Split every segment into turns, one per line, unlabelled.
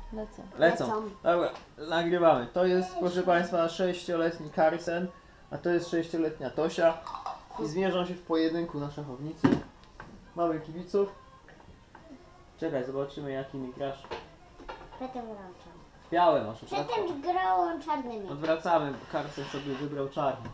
Lecą. Dobra, nagrywamy. To jest, proszę Państwa, 6-letni Carlsen, a to jest 6-letnia Tosia. I zmierzą się w pojedynku na szachownicy. Mamy kibiców. Czekaj, zobaczymy jakimi grasz.
Przedtem grałam czarny.
Białe masz.
Przedtem grałam czarnymi.
Odwracamy, bo Carlsen sobie wybrał czarny.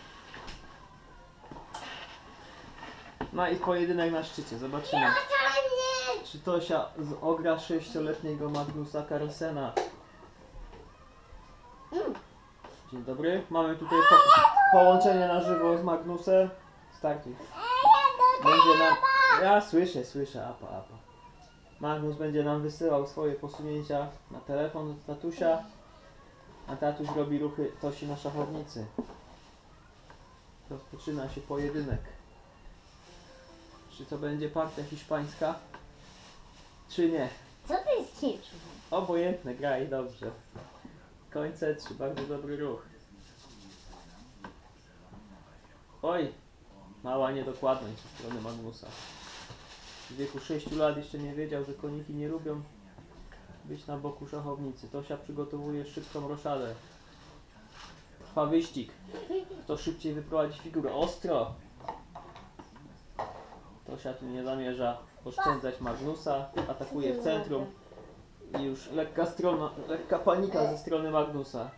No i pojedynek na szczycie, zobaczymy. Czy Tosia ogra 6-letniego Magnusa Carlsena? Dzień dobry, mamy tutaj połączenie na żywo z Magnusem. Startuj. Będzie nam... Ja słyszę, apa. Magnus będzie nam wysyłał swoje posunięcia na telefon od tatusia, a tatuś robi ruchy Tosi na szachownicy. Rozpoczyna się pojedynek. Czy to będzie partia hiszpańska, czy nie?
Co to jest cieczu?
Obojętne, graj dobrze. Koń C3, bardzo dobry ruch. Oj, mała niedokładność ze strony Magnusa. W wieku 6 lat jeszcze nie wiedział, że koniki nie lubią być na boku szachownicy. Tosia przygotowuje szybką roszadę. Trwa wyścig. Kto szybciej wyprowadzi figurę. Ostro! Tosia tu nie zamierza oszczędzać Magnusa. Atakuje w centrum. I już lekka panika ze strony Magnusa.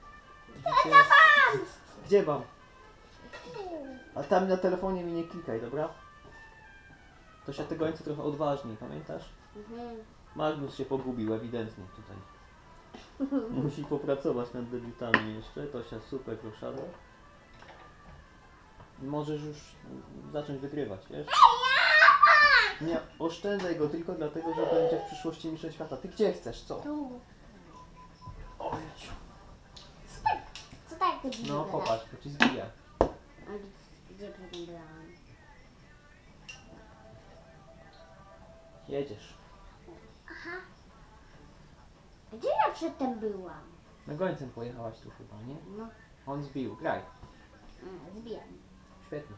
Gdzie mam? A tam na telefonie mi nie klikaj, dobra? Tosia, te gońce trochę odważniej, pamiętasz? Magnus się pogubił ewidentnie tutaj. Musi popracować nad debiutami jeszcze. Tosia, super roszada. Możesz już zacząć wygrywać, wiesz? Nie oszczędzaj go tylko dlatego, że będzie w przyszłości mistrzem świata. Ty gdzie chcesz, co?
Tu.
Ojciu.
Co tak to dziwne?
No popatrz, to ci zbija.
A gdzie przedtem byłam?
Jedziesz.
Aha. Gdzie ja przedtem byłam?
Na gońcem pojechałaś tu chyba, nie?
No.
On zbił, graj.
Zbijam.
Świetnie.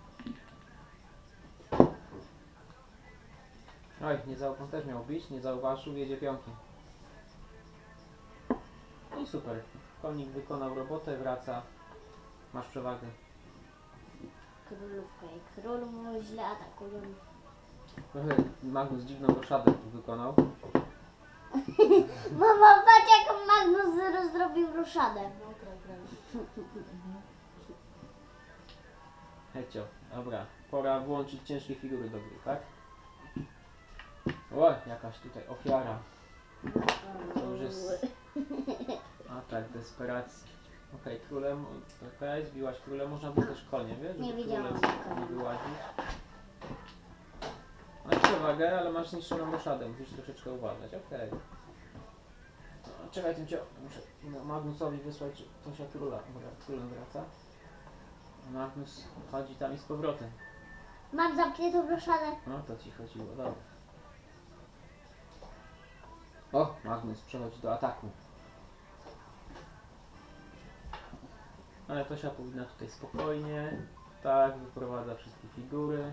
Oj, on też miał bić, nie zauważył, jedzie pionkiem. No i super. Konik wykonał robotę, wraca. Masz przewagę.
Królówka i król mu źle atakują.
Trochę Magnus dziwną roszadę tu wykonał.
Mama, patrz jak Magnus zrobił ruszadę.
Hecio, dobra. Pora włączyć ciężkie figury do gry, tak? O, jakaś tutaj ofiara. To już jest atak desperacji. Okej, królem, okej, zbiłaś królem, można było też koniem, wiesz?
Nie
żeby
widziałam
królem nie wyłazić. Masz przewagę, ale masz zniszczoną roszadę, musisz troszeczkę uważać, okej. No, czekaj, muszę Magnusowi wysłać, czy Tosia króla, dobra, królem wraca. A Magnus chodzi tam i z powrotem.
Mam zamkniętą ruszadę.
No to ci chodziło, dobra. O, Magnus przechodzi do ataku. Ale Tosia powinna tutaj spokojnie. Tak, wyprowadza wszystkie figury.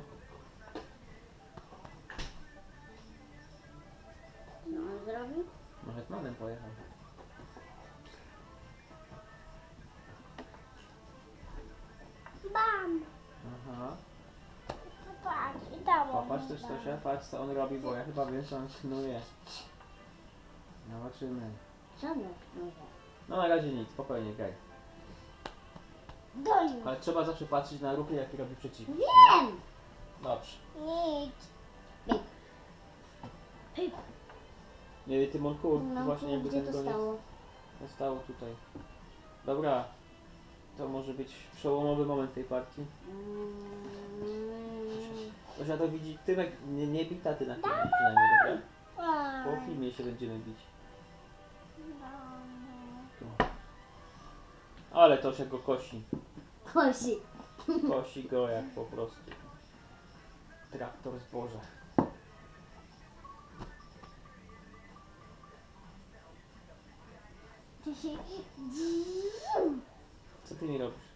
Co on zrobił?
No hetmanem pojechał.
Bam!
Aha.
Popatrz, i tam on
Popatrz też
bam.
Tosia, patrz co on robi, bo ja chyba wiem co on knuje. Zobaczymy.
Co on może?
No na razie nic, spokojnie graj.
Doń.
Ale trzeba zawsze patrzeć na ruchy jakie robi przeciwnik.
Wiem!
Dobrze.
Nic. Pyk. Pyk.
Nie wiem, Tymonku,
No,
właśnie jakby
gdzie
ten
to
goniec
stało?
zostało tutaj. Dobra. To może być przełomowy moment tej partii. Tosia to widzi, Tymek nie bita ty na filmie przynajmniej, dobra? Po filmie się będziemy bić. Tu. Ale Tosia go kosi.
Kosi.
Kosi go jak po prostu traktor zboża. Co ty mi robisz?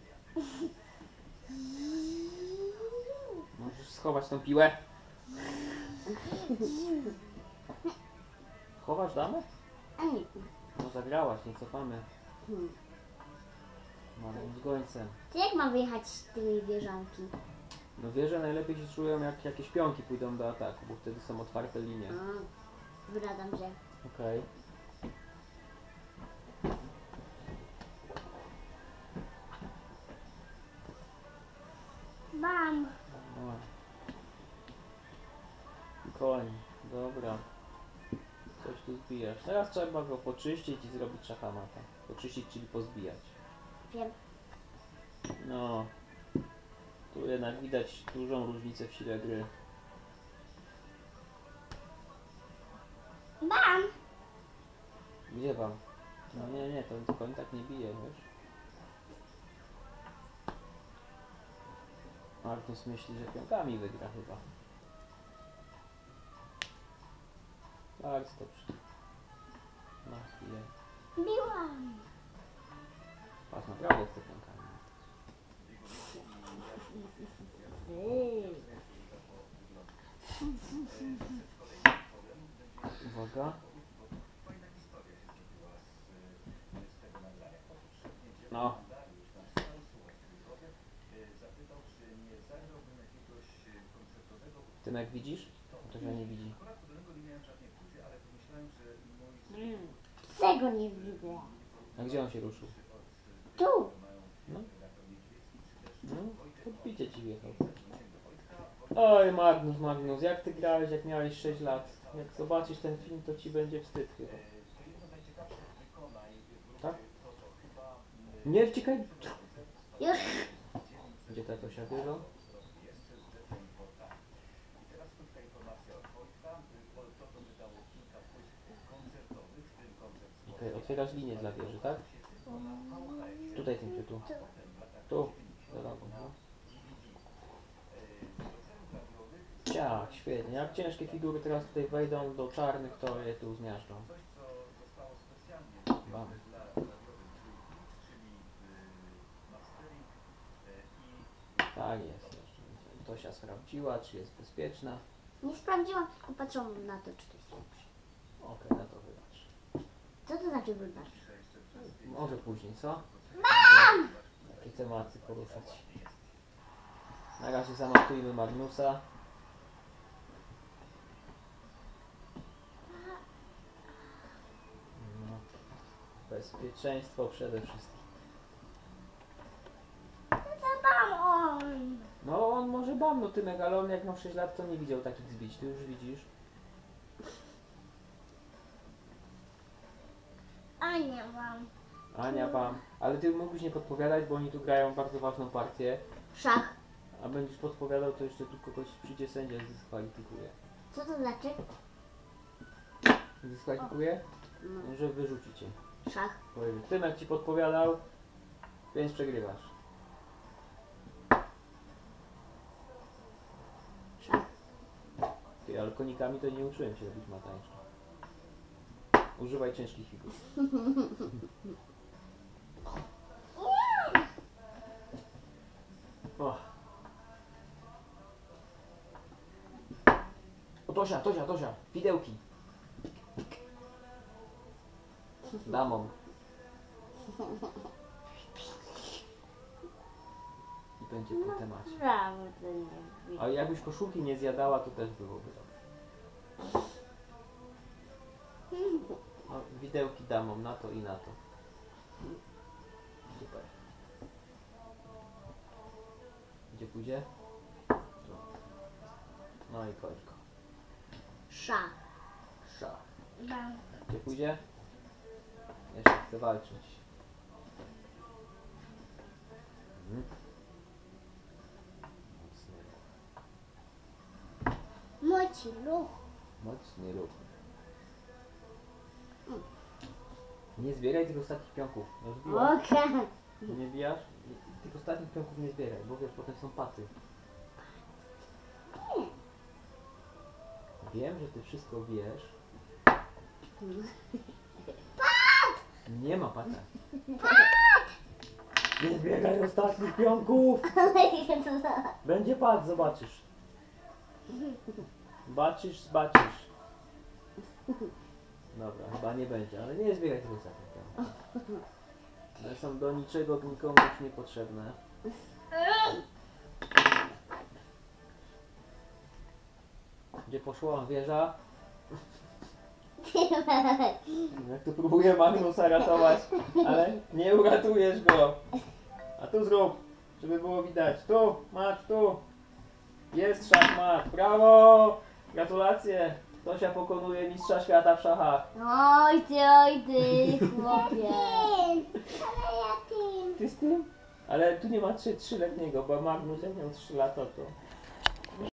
Możesz schować tą piłę? Chowasz damę?
A nie.
No zagrałaś, nie cofamy.
Hmm.
Mamy być gońcem.
To jak mam wyjechać z tymi wieżanki?
No wieże najlepiej się czują jak jakieś pionki pójdą do ataku, bo wtedy są otwarte linie.
Wracam się.
Okej.
Mam.
No. Koń, dobra. Coś tu zbijasz. Teraz trzeba go poczyścić i zrobić szachamata. Poczyścić, czyli pozbijać.
Wiem.
No. Tu jednak widać dużą różnicę w sile gry.
Mam.
Gdzie wam? No nie, to koń tak nie bije, wiesz? Magnus myśli, że pionkami wygra chyba. Bardzo dobrze. No, bije.
Biłam.
Patrz, naprawdę chce pionkami. Uwaga. No. Tymek widzisz? To się nie widzi.
Tego nie widzę.
A gdzie on się ruszył?
Tu.
No. No, podbicie ci wjechał. Oj Magnus, jak ty grałeś jak miałeś 6 lat? Jak zobaczysz ten film, to ci będzie wstyd chyba. Tak? Nie wciekaj!
Już.
Gdzie ta Tosia bierze? Okej, otwierasz linię dla wieży, tak? Tutaj tym tu. Tu. Za lawą, no. Ciach, świetnie. Jak ciężkie figury teraz tutaj wejdą do czarnych, to je tu zmiażdżą. Bam. Tak jest. Tosia sprawdziła, czy jest bezpieczna.
Nie sprawdziłam, tylko patrzyłam na to, czy to jest lepsze.
Okej, na to wybacz.
Co to znaczy wybacz?
Może później, co? Jakie tematy poruszać. Na razie zamatujmy Magnusa. No. Bezpieczeństwo przede wszystkim.
To on.
No on może bam, no Tymek, ale on jak miał 6 lat to nie widział takich zbić, ty już widzisz.
A nie mam.
Ania bam. Ale ty mógłbyś nie podpowiadać, bo oni tu grają bardzo ważną partię.
Szach.
A będziesz podpowiadał, to jeszcze tu kogoś przyjdzie sędzia i zdyskwalifikuje.
Co to znaczy?
Dyskwalifikuje?
No.
No, że wyrzuci cię.
Szach.
Powie, Tymek ci podpowiadał, więc przegrywasz.
Szach.
Ty, ale konikami to nie uczyłem się robić matańczka. Używaj ciężkich figur. O. O, Tosia, widełki. Damą. I będzie po temacie.
Naprawdę nie widzę.
A jakbyś koszulki nie zjadała, to też byłoby dobrze. No, widełki damą, na to i na to. Super. Gdzie pójdzie? Tu. No i kończko.
Szach.
Szach.
Mam.
Gdzie pójdzie? Jeszcze chce walczyć. Mhm. Mocny ruch.
Moci ruch.
Mocny ruch. Nie zbieraj tych ostatnich pionków. No, zbiłaś?
Okej.
Nie bijasz? Tych ostatnich pionków nie zbieraj, bo wiesz, potem są paty. Wiem, że ty wszystko wiesz. Nie ma pata. Nie zbieraj ostatnich pionków! Będzie pad, zobaczysz. Zobaczysz. Dobra, chyba nie będzie, ale nie zbieraj tego zakrętu. One są do niczego nikomu już niepotrzebne. Gdzie poszła wieża? Jak tu próbuję Magnusa ratować, ale nie uratujesz go. A tu zrób, żeby było widać. Tu, Mat, tu. Jest szachmat, brawo! Gratulacje! Tosia pokonuje mistrza świata w szachach.
Oj ty, chłopie.
Ty z tym? Ale tu nie ma 3-letniego, bo Magnus jak miał 3 lata to